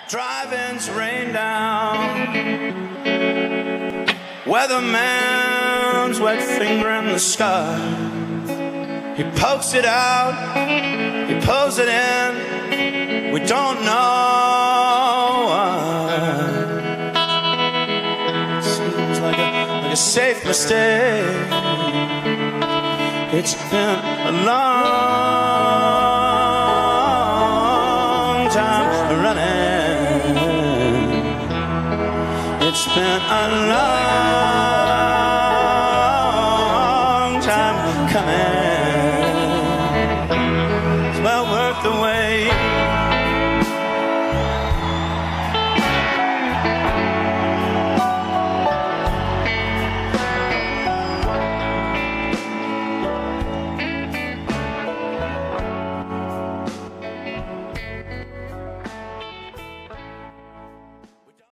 Driving's rain down, weatherman's wet finger in the sky. He pokes it out, he pulls it in, we don't know why. It seems like a safe mistake. It's been a long time running. It's been a long